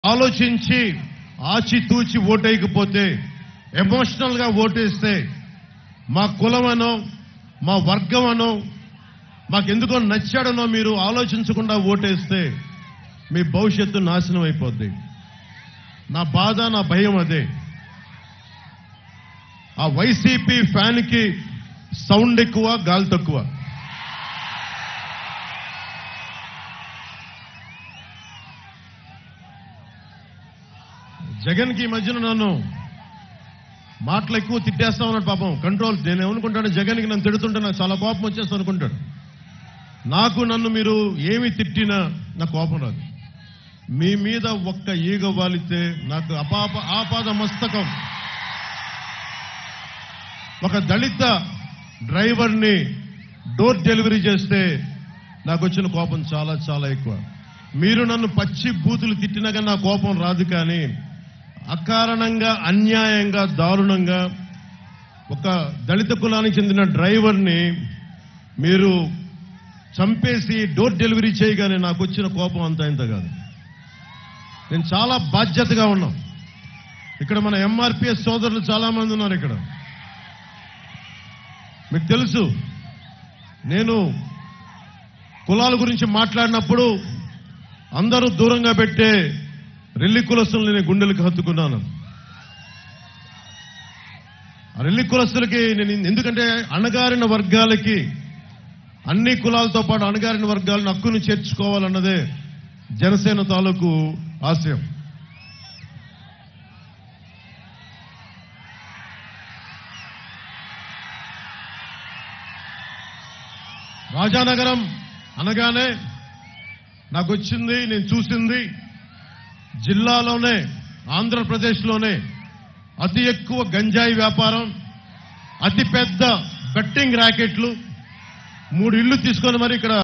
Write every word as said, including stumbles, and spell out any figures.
ఆలోచించి ఆచితూచి ఓటేయకపోతే ఎమోషనల్ గా ఓటేస్తే మా కులమనో మా వర్గమనో మాకెందుకో నచ్చాడనో మీరు ఆలోచించకుండా ఓటేస్తే మీ భవిష్యత్తు నాశనం అయిపోద్ది. నా బాధ, నా భయం అదే. ఆ వైసీపీ ఫ్యాన్ కి సౌండ్ ఎక్కువ, గాలి తక్కువ. జగన్ కి ఈ మధ్యన నన్ను మాటలు ఎక్కువ తిట్టేస్తా ఉన్నాడు. పాపం కంట్రోల్. నేను ఏమనుకుంటాను, జగన్ కి నన్ను తిడుతుంటే నాకు చాలా కోపం వచ్చేస్తా అనుకుంటాడు. నాకు నన్ను మీరు ఏమి తిట్టినా నాకు కోపం రాదు. మీ మీద ఒక్క ఈగ వాలితే నాకు అపాప ఆపాద మస్తకం. ఒక దళిత డ్రైవర్ని డోర్ డెలివరీ చేస్తే నాకు వచ్చిన కోపం చాలా చాలా ఎక్కువ. మీరు నన్ను పచ్చి బూతులు తిట్టినా కానీ నా కోపం రాదు. కానీ అకారణంగా, అన్యాయంగా, దారుణంగా ఒక దళిత కులానికి చెందిన డ్రైవర్ని మీరు చంపేసి డోర్ డెలివరీ చేయగానే నాకు వచ్చిన కోపం అంత ఇంత కాదు. నేను చాలా బాధ్యతగా ఉన్నాం. ఇక్కడ మన ఎంఆర్పిఎస్ సోదరులు చాలా మంది ఉన్నారు. ఇక్కడ మీకు తెలుసు, నేను కులాల గురించి మాట్లాడినప్పుడు అందరూ దూరంగా పెట్టే రెల్లి కులస్తులు నేను గుండెలకు హత్తుకున్నాను. ఆ రెల్లి కులస్తులకి నేను ఎందుకంటే అణగారిన వర్గాలకి, అన్ని కులాలతో పాటు అణగారిన వర్గాలను హక్కును చేర్చుకోవాలన్నదే జనసేన తాలూకు ఆశయం. రాజానగరం అనగానే నాకు వచ్చింది, నేను చూసింది, జిల్లాలోనే, ఆంధ్రప్రదేశ్లోనే అతి ఎక్కువ గంజాయి వ్యాపారం, అతి పెద్ద బెట్టింగ్ ర్యాకెట్లు, మూడు ఇళ్లు తీసుకొని మరి ఇక్కడ